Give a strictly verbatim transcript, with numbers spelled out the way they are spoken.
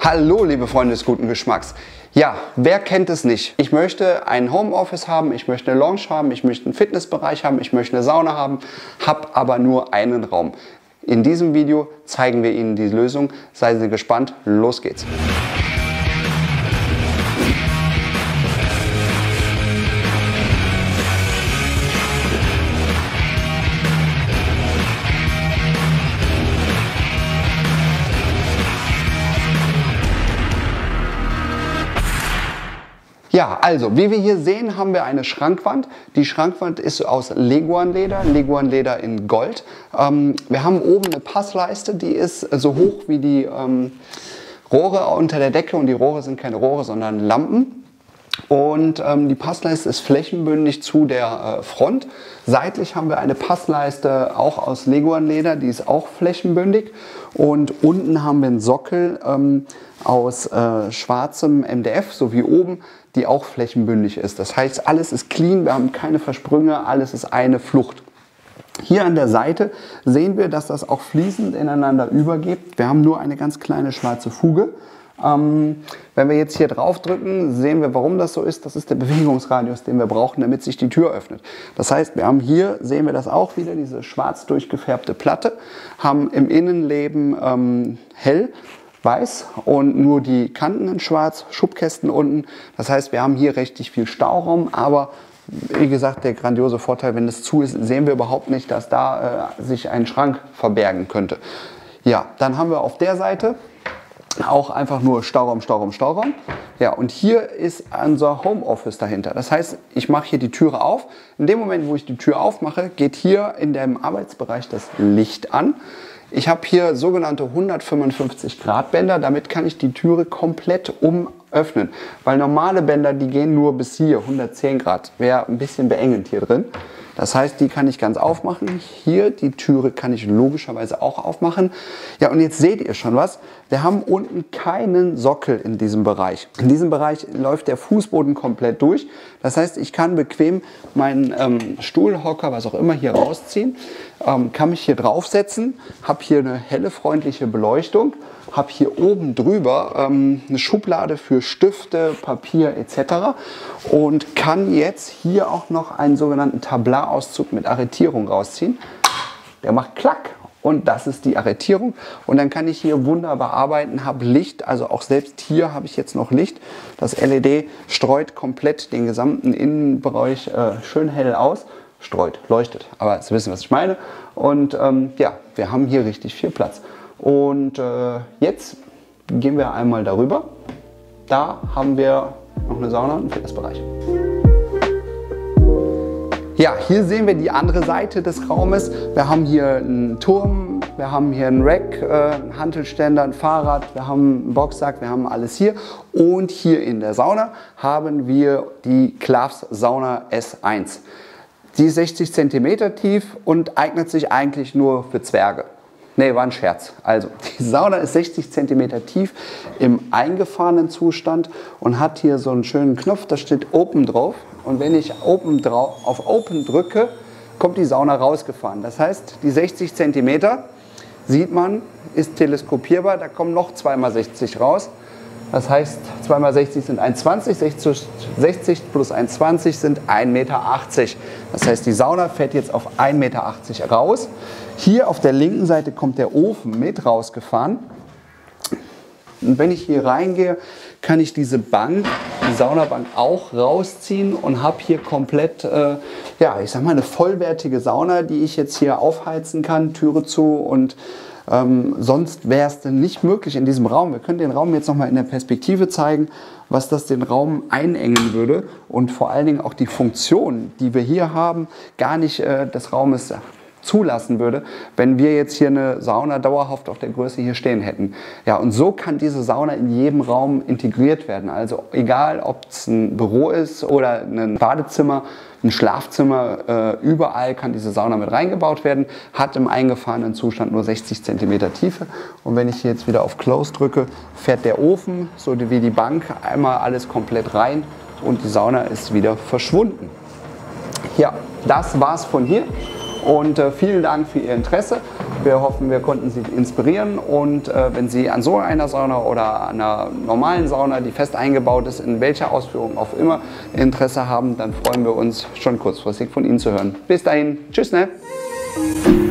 Hallo liebe Freunde des guten Geschmacks. Ja, wer kennt es nicht? Ich möchte ein Homeoffice haben, ich möchte eine Lounge haben, ich möchte einen Fitnessbereich haben, ich möchte eine Sauna haben, habe aber nur einen Raum. In diesem Video zeigen wir Ihnen die Lösung. Seien Sie gespannt, los geht's! Ja, also wie wir hier sehen, haben wir eine Schrankwand. Die Schrankwand ist aus Leguanleder, Leguanleder in Gold. Ähm, wir haben oben eine Passleiste, die ist so hoch wie die ähm, Rohre unter der Decke, und die Rohre sind keine Rohre, sondern Lampen. Und ähm, die Passleiste ist flächenbündig zu der äh, Front. Seitlich haben wir eine Passleiste auch aus Leguanleder, die ist auch flächenbündig. Und unten haben wir einen Sockel ähm, aus äh, schwarzem M D F, so wie oben, die auch flächenbündig ist. Das heißt, alles ist clean, wir haben keine Versprünge, alles ist eine Flucht. Hier an der Seite sehen wir, dass das auch fließend ineinander übergeht. Wir haben nur eine ganz kleine schwarze Fuge. Ähm, wenn wir jetzt hier drauf drücken, sehen wir, warum das so ist. Das ist der Bewegungsradius, den wir brauchen, damit sich die Tür öffnet. Das heißt, wir haben hier, sehen wir das auch wieder, diese schwarz durchgefärbte Platte, haben im Innenleben ähm, hell, weiß und nur die Kanten in schwarz, Schubkästen unten. Das heißt, wir haben hier richtig viel Stauraum, aber wie gesagt, der grandiose Vorteil, wenn es zu ist, sehen wir überhaupt nicht, dass da äh, sich ein Schrank verbergen könnte. Ja, dann haben wir auf der Seite auch einfach nur Stauraum, Stauraum, Stauraum. Ja, und hier ist unser Homeoffice dahinter. Das heißt, ich mache hier die Türe auf. In dem Moment, wo ich die Tür aufmache, geht hier in dem Arbeitsbereich das Licht an. Ich habe hier sogenannte hundertfünfundfünfzig Grad Bänder, damit kann ich die Türe komplett umöffnen. Weil normale Bänder, die gehen nur bis hier, hundertzehn Grad, wäre ein bisschen beengend hier drin. Das heißt, die kann ich ganz aufmachen. Hier, die Türe kann ich logischerweise auch aufmachen. Ja, und jetzt seht ihr schon was. Wir haben unten keinen Sockel in diesem Bereich. In diesem Bereich läuft der Fußboden komplett durch. Das heißt, ich kann bequem meinen ähm, Stuhlhocker, was auch immer, hier rausziehen. Ähm, kann mich hier draufsetzen, habe hier eine helle, freundliche Beleuchtung. Habe hier oben drüber ähm, eine Schublade für Stifte, Papier et cetera und kann jetzt hier auch noch einen sogenannten Tablar-Auszug mit Arretierung rausziehen. Der macht Klack und das ist die Arretierung. Und dann kann ich hier wunderbar arbeiten, habe Licht, also auch selbst hier habe ich jetzt noch Licht. Das L E D streut komplett den gesamten Innenbereich äh, schön hell aus. Streut, leuchtet, aber Sie wissen, was ich meine. Und ähm, ja, wir haben hier richtig viel Platz. Und äh, jetzt gehen wir einmal darüber. Da haben wir noch eine Sauna und einen Fitnessbereich. Ja, hier sehen wir die andere Seite des Raumes. Wir haben hier einen Turm, wir haben hier einen Rack, äh, einen Hantelständer, ein Fahrrad, wir haben einen Boxsack, wir haben alles hier. Und hier in der Sauna haben wir die Klaffs Sauna S eins. Die ist sechzig Zentimeter tief und eignet sich eigentlich nur für Zwerge. Nee, war ein Scherz. Also, die Sauna ist sechzig Zentimeter tief im eingefahrenen Zustand und hat hier so einen schönen Knopf, da steht Open drauf. Und wenn ich Open drauf, auf Open drücke, kommt die Sauna rausgefahren. Das heißt, die sechzig Zentimeter, sieht man, ist teleskopierbar, da kommen noch zwei mal sechzig raus. Das heißt, zwei mal sechzig sind eins Komma zwanzig, sechzig plus eins Komma zwanzig sind ein Meter achtzig. Das heißt, die Sauna fährt jetzt auf ein Meter achtzig raus. Hier auf der linken Seite kommt der Ofen mit rausgefahren. Und wenn ich hier reingehe, kann ich diese Bank, die Saunabank auch rausziehen und habe hier komplett, äh, ja, ich sag mal, eine vollwertige Sauna, die ich jetzt hier aufheizen kann, Türe zu und Ähm, sonst wäre es denn nicht möglich in diesem Raum. Wir können den Raum jetzt noch mal in der Perspektive zeigen, was das den Raum einengen würde und vor allen Dingen auch die Funktion, die wir hier haben, gar nicht äh, des Raumes zulassen würde, wenn wir jetzt hier eine Sauna dauerhaft auf der Größe hier stehen hätten. Ja, und so kann diese Sauna in jedem Raum integriert werden. Also egal, ob es ein Büro ist oder ein Badezimmer, ein Schlafzimmer, äh, überall kann diese Sauna mit reingebaut werden, hat im eingefahrenen Zustand nur sechzig Zentimeter Tiefe. Und wenn ich hier jetzt wieder auf Close drücke, fährt der Ofen, so wie die Bank, einmal alles komplett rein und die Sauna ist wieder verschwunden. Ja, das war's von hier. Und äh, vielen Dank für Ihr Interesse. Wir hoffen, wir konnten Sie inspirieren. Und äh, wenn Sie an so einer Sauna oder einer normalen Sauna, die fest eingebaut ist, in welcher Ausführung auch immer Interesse haben, dann freuen wir uns schon kurzfristig von Ihnen zu hören. Bis dahin, tschüss, ne?